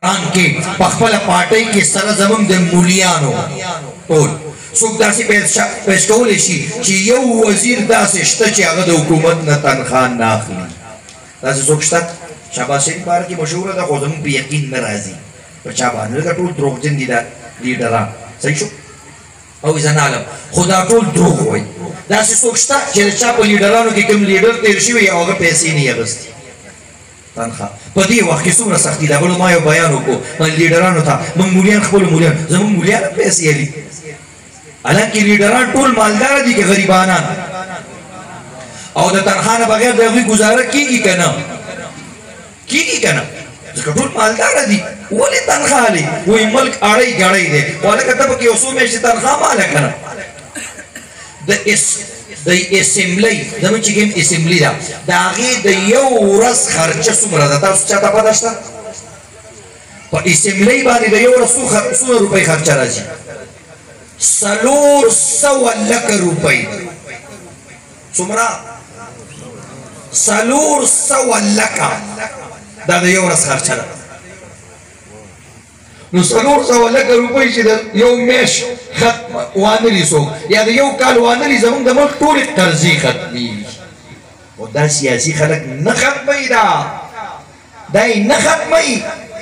کې په خپل پارټۍ کې سره زمونږ د مولیانو ټول څوک داسې پیش کولی شي چې یو وزیر داسې شته چې هغه د حکومت نه تنخواه نه اخلي داسې څوک شته شهباز شریف باره کې مشهوره ده خو زمونږ په یقین نه راځي په چا باندې لکه ټول دروغجن دي دا لیډران صحیح شو او زه نه علم خو دا ټول دروغ وایي داسې څوک شته چې د چا په لیډرانو کې کوم لیډر تېر شوي او هغه پیسې نه یې اخیستي تنخواه په دې وخت کې څومره سختي ده بلو ما یو بیان وکړو لیډرانو ته موږ مولیان خپلو مولیان زموږ مولیان هم پیسې اخلي حالانکې لیډران ټول مالداره دي که غریبانان او د تنخواه نه بغیر د هغوی ګزاره کېږي که نه کېږي که نه ځکه ټول مالداره دي ولې تنخواه اخلي وایي ملک اړی ګړی دی خو هلکه ته پکې یو څو میاشتې تنخواه مه هله که نه د اسمبلی زموږ چې کوم اسمبلی ده د هغې د یو ورځ خرچه څومره ده تاسو چاته پته شته په اسمبلی باندې د یو ورځ څومره روپۍ خرچه راځي 400 لکه روپۍ څومره 400 لکه دا د یو ورځ خرچه ده نو 400 لکه روپۍ چې د یو میاشت ختم وانلي څوک یا د یو کال وانلي زمونږ د ملک ټولې قرضې ختمېږي خو دا سیاسي خلک نه ختموي دا یې نه ختموي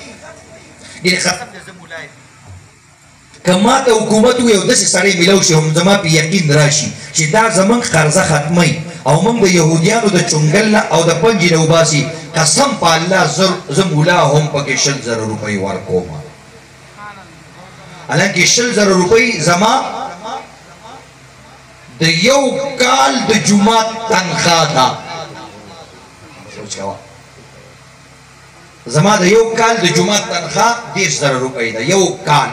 که ما ته حکومت ووایي او داسې سړی میلاو شي هم زما په یقین راشي چې دا زمونږ قرضه ختموي او موږ د یهودیانو د چونګل نه او د پنجې نه وباسي قسم په الله زه مولا هم پکې 100,000 روپۍ ورکوم حالانکه 100,000 روپۍ زما د یو کال د جومات تنخواه ده سوچ کوه زما د یو کال د جومات تنخواه 10,000 روپۍ ده یو کال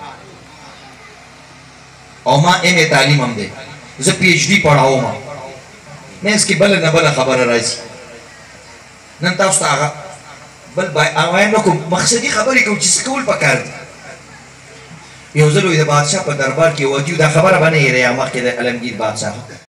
او ما ایم اے تعلیم هم دی زه پی ایچ ډي پړاوم منځ کې بله نه بله خبره راځي نن تاسو ته هغه بل وایم نه کوم مقصدي خبرې کوم چې څه کول پکار دي یو ځل د بادشاه په دربار کې وجود دا خبره به نه هېروي مخکې د علمګیر بادشاه